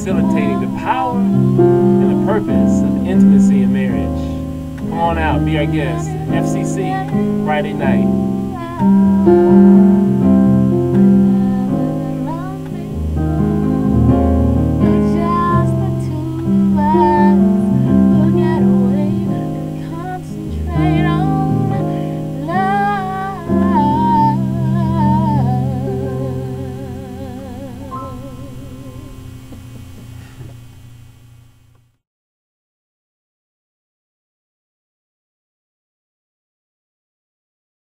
facilitating the power and the purpose of intimacy in marriage. Come on out, be our guest. FCC, Friday night.